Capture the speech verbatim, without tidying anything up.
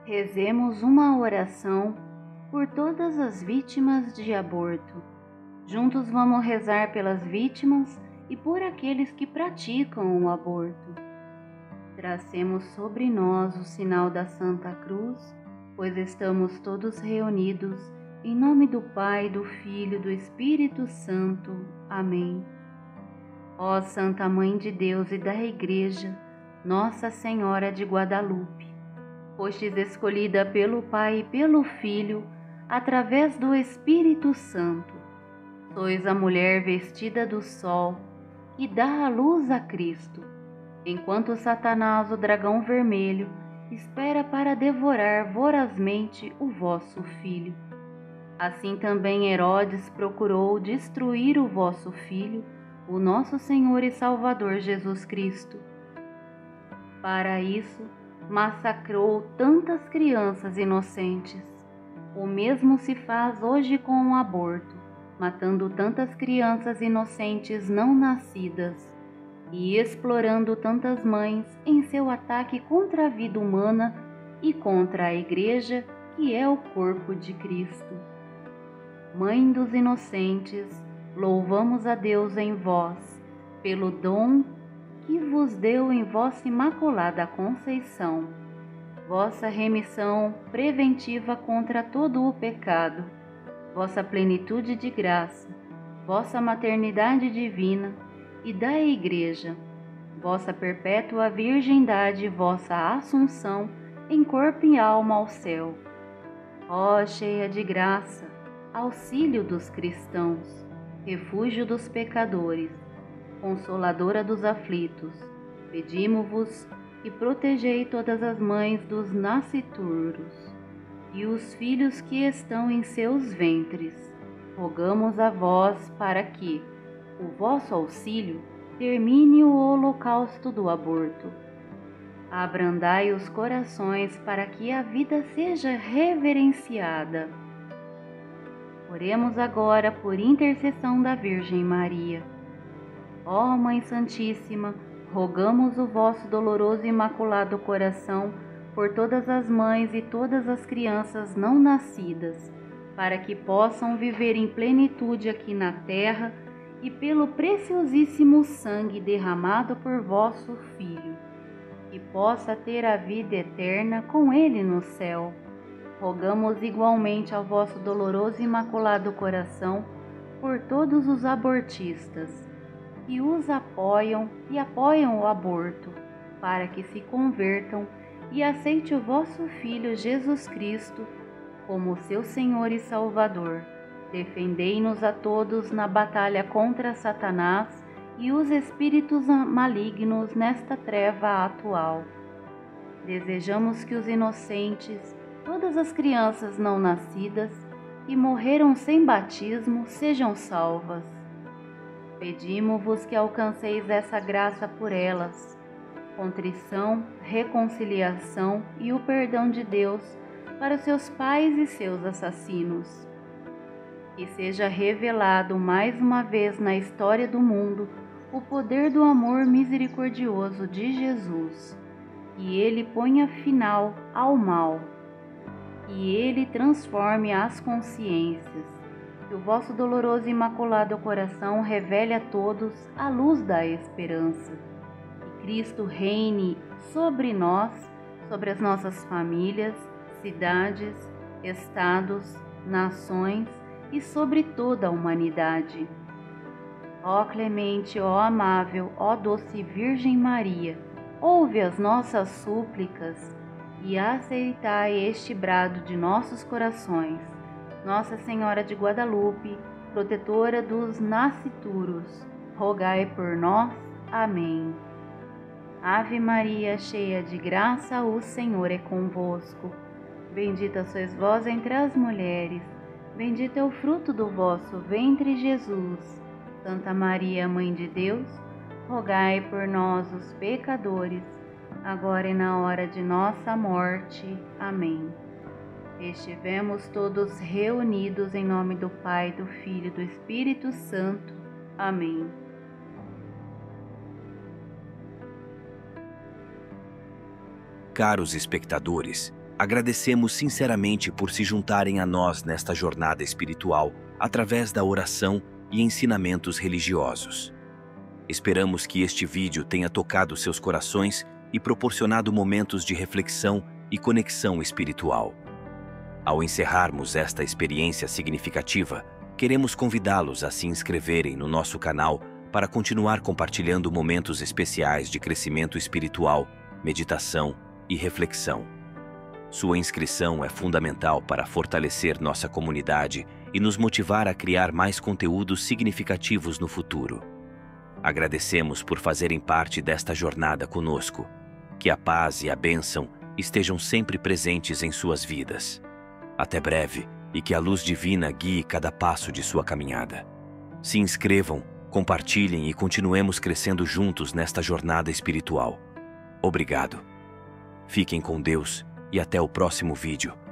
Rezemos uma oração por todas as vítimas de aborto. Juntos vamos rezar pelas vítimas e por aqueles que praticam o aborto. Tracemos sobre nós o sinal da Santa Cruz, pois estamos todos reunidos em nome do Pai, do Filho e do Espírito Santo. Amém. Ó Santa Mãe de Deus e da Igreja, Nossa Senhora de Guadalupe, fostes escolhida pelo Pai e pelo Filho, através do Espírito Santo. Sois a mulher vestida do sol, que dá a luz a Cristo, enquanto Satanás, o dragão vermelho, espera para devorar vorazmente o vosso Filho. Assim também Herodes procurou destruir o vosso Filho, o nosso Senhor e Salvador Jesus Cristo. Para isso, massacrou tantas crianças inocentes. O mesmo se faz hoje com o aborto, matando tantas crianças inocentes não nascidas e explorando tantas mães em seu ataque contra a vida humana e contra a Igreja, que é o corpo de Cristo. Mãe dos inocentes, louvamos a Deus em vós, pelo dom que vos deu em vossa Imaculada Conceição, vossa remissão preventiva contra todo o pecado, vossa plenitude de graça, vossa maternidade divina e da Igreja, vossa perpétua virgindade, vossa assunção em corpo e alma ao céu. Ó cheia de graça, auxílio dos cristãos, refúgio dos pecadores, Consoladora dos aflitos, pedimo-vos que protegei todas as mães dos nascituros e os filhos que estão em seus ventres. Rogamos a vós para que o vosso auxílio termine o holocausto do aborto. Abrandai os corações para que a vida seja reverenciada. Oremos agora por intercessão da Virgem Maria. Ó Mãe Santíssima, rogamos o vosso doloroso e imaculado coração por todas as mães e todas as crianças não nascidas, para que possam viver em plenitude aqui na terra e pelo preciosíssimo sangue derramado por vosso Filho, que possa ter a vida eterna com Ele no céu. Rogamos igualmente ao vosso doloroso e imaculado coração por todos os abortistas, que os apoiam e apoiam o aborto, para que se convertam e aceite o vosso Filho Jesus Cristo como seu Senhor e Salvador. Defendei-nos a todos na batalha contra Satanás e os espíritos malignos nesta treva atual. Desejamos que os inocentes, todas as crianças não nascidas que morreram sem batismo, sejam salvas. Pedimo-vos que alcanceis essa graça por elas, contrição, reconciliação e o perdão de Deus para seus pais e seus assassinos. Que seja revelado mais uma vez na história do mundo o poder do amor misericordioso de Jesus, que Ele ponha final ao mal, que Ele transforme as consciências, que o vosso doloroso e imaculado coração revele a todos a luz da esperança. Que Cristo reine sobre nós, sobre as nossas famílias, cidades, estados, nações e sobre toda a humanidade. Ó clemente, ó amável, ó doce Virgem Maria, ouve as nossas súplicas e aceitai este brado de nossos corações. Nossa Senhora de Guadalupe, protetora dos nascituros, rogai por nós. Amém. Ave Maria, cheia de graça, o Senhor é convosco. Bendita sois vós entre as mulheres, bendito é o fruto do vosso ventre, Jesus. Santa Maria, Mãe de Deus, rogai por nós, os pecadores, agora e na hora de nossa morte. Amém. Estivemos todos reunidos em nome do Pai, do Filho e do Espírito Santo. Amém. Caros espectadores, Agradecemos sinceramente por se juntarem a nós nesta jornada espiritual através da oração e ensinamentos religiosos. Esperamos que este vídeo tenha tocado seus corações e proporcionado momentos de reflexão e conexão espiritual. Ao encerrarmos esta experiência significativa, queremos convidá-los a se inscreverem no nosso canal para continuar compartilhando momentos especiais de crescimento espiritual, meditação e reflexão. Sua inscrição é fundamental para fortalecer nossa comunidade e nos motivar a criar mais conteúdos significativos no futuro. Agradecemos por fazerem parte desta jornada conosco. Que a paz e a bênção estejam sempre presentes em suas vidas. Até breve e que a luz divina guie cada passo de sua caminhada. Se inscrevam, compartilhem e continuemos crescendo juntos nesta jornada espiritual. Obrigado. Fiquem com Deus e até o próximo vídeo.